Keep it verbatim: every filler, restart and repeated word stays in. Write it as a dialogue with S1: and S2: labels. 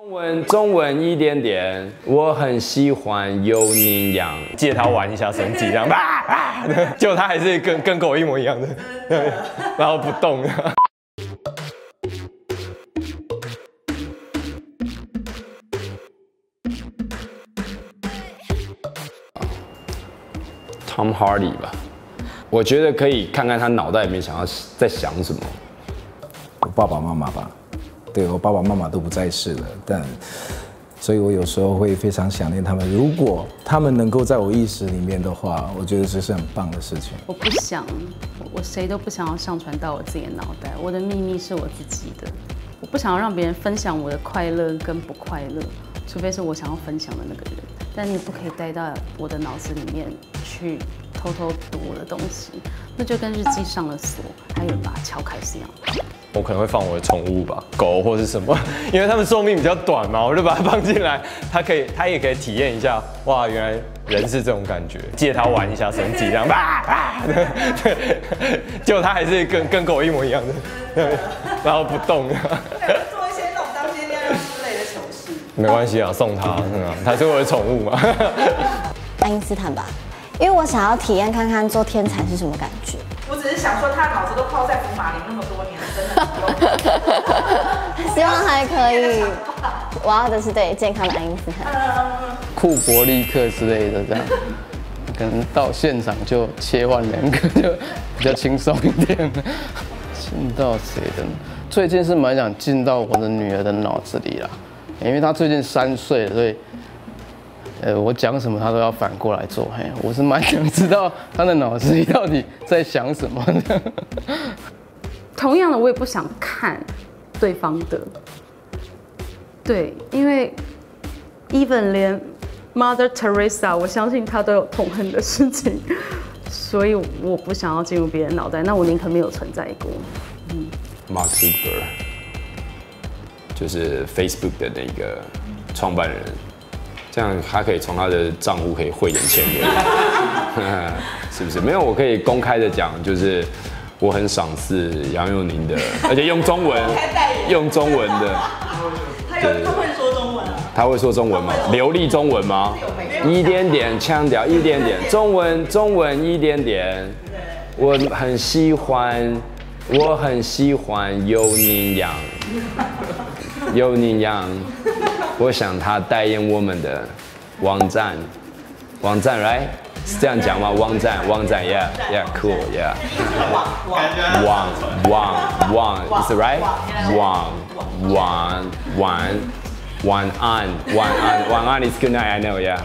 S1: 中文中文一点点，我很喜欢有宁阳，
S2: 借他玩一下神技，这样啊啊，结果他还是跟跟狗一模一样的，对，然后不动。
S1: Tom Hardy 吧，我觉得可以看看他脑袋里面想要在想什么。
S3: 我爸爸妈妈吧，对我爸爸妈妈都不在世了，但所以我有时候会非常想念他们。如果他们能够在我意识里面的话，我觉得这是很棒的事情。
S4: 我不想，我谁都不想要上传到我自己的脑袋。我的秘密是我自己的，我不想要让别人分享我的快乐跟不快乐，除非是我想要分享的那个人。但你不可以带到我的脑子里面去偷偷读我的东西，那就跟日记上了锁，还有人把它敲开是一样的。
S2: 我可能会放我的宠物吧，狗或是什么，因为它们寿命比较短嘛，我就把它放进来，它可以，它也可以体验一下，哇，原来人是这种感觉，借它玩一下神技，这样啊啊，对，结果它还是跟跟狗一模一样的，对，然后不动。
S5: 做一些那种当天亮亮之类的糗事。
S2: 没关系啊，送它，嗯啊，它是我的宠物嘛。
S6: 爱因斯坦吧，因为我想要体验看看做天才是什么感觉。
S5: 我只是想说，他脑子都泡在福马林那么多年了，真的不用。
S6: 希望还可以。我要的是对健康的爱因斯坦。
S7: 库伯利克之类的这样，可能到现场就切换两个，就比较轻松一点。进到谁的？最近是蛮想进到我的女儿的脑子里啦，因为她最近三岁了，所以。呃，我讲什么他都要反过来做，嘿，我是蛮想知道他的脑子里到底在想什么的。
S4: 同样的，我也不想看对方的，对，因为 even 连 Mother Teresa， 我相信她都有痛恨的事情，所以我不想要进入别人脑袋，那我宁可没有存在过。嗯
S1: Mark Zuckerberg 就是 Facebook 的那个创办人。这样他可以从他的账户可以汇点钱给我，是不是？没有，我可以公开的讲，就是我很赏识杨佑宁的，而且用中文，用中文的。
S5: 他有他会说中文啊？
S1: 他会说中文吗？流利中文吗？一点点腔调，一点点中文，中文一点点。我很喜欢，我很喜欢尤宁阳，尤宁阳。我想他代言我们的网站，网站 right 是这样讲吗？网站，网站 ，yeah yeah cool yeah。网网网 is it right？ 网网晚晚安晚安晚安 is good night I know yeah。